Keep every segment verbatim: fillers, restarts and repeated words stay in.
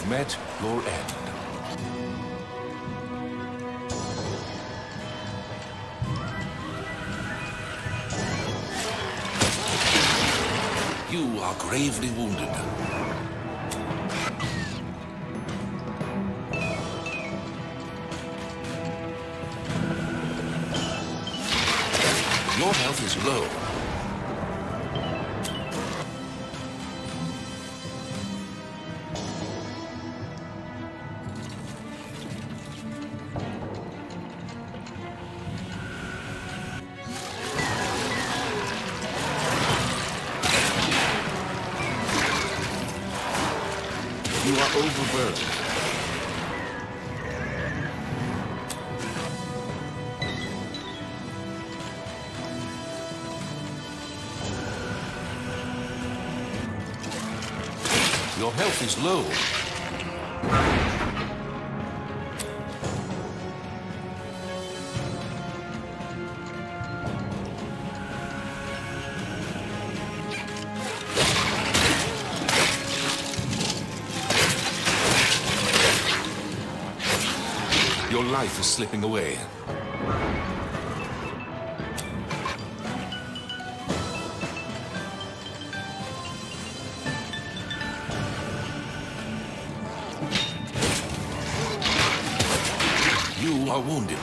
have met your end. You are gravely wounded. Your health is low. You are overburdened. Your health is low. Your life is slipping away. You are wounded.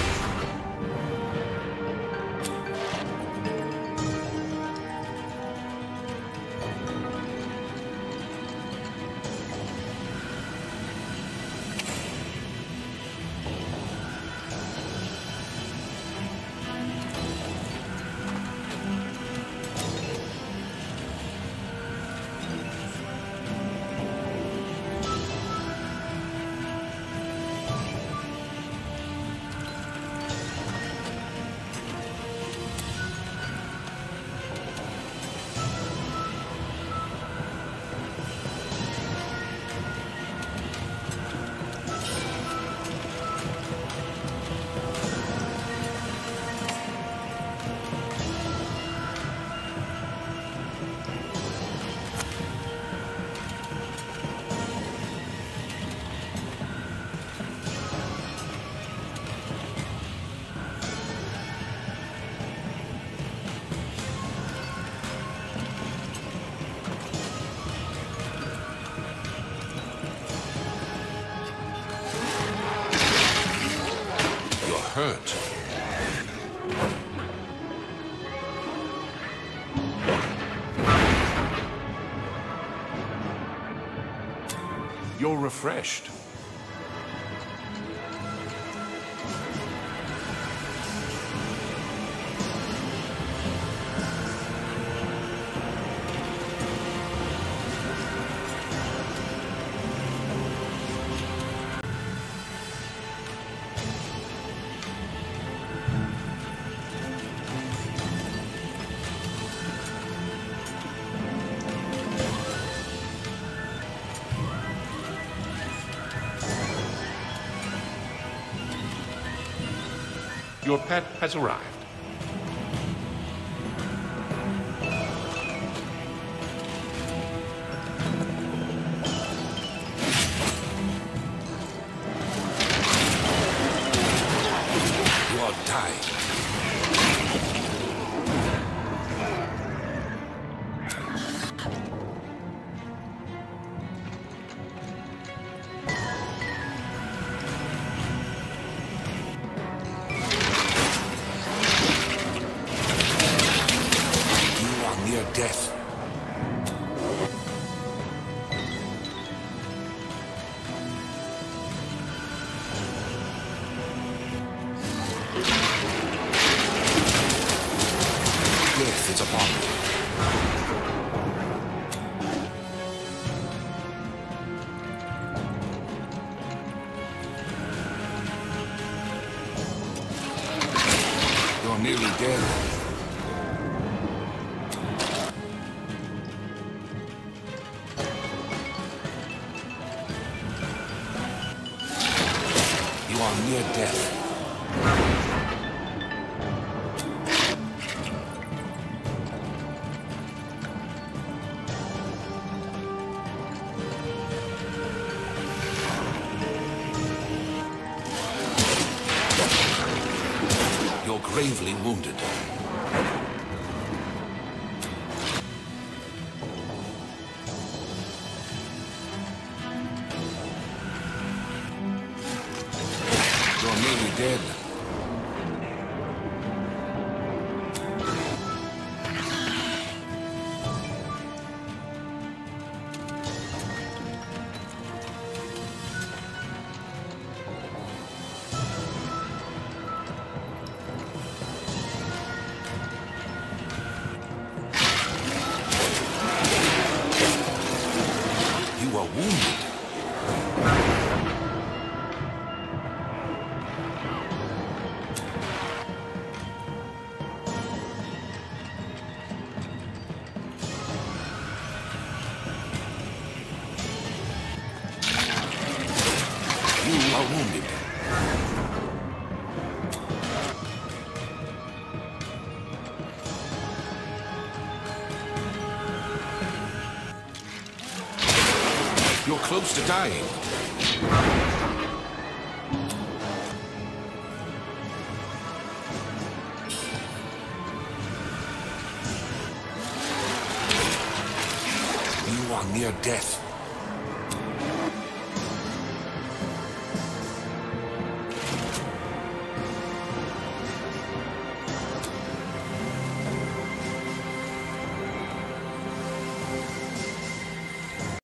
Hurt. You're refreshed. Your pet has arrived. You are dying. Death. Death is upon you. You're nearly dead. You are near death. You're gravely wounded. You're nearly dead. You are wounded. You are wounded. You're close to dying. You are near death.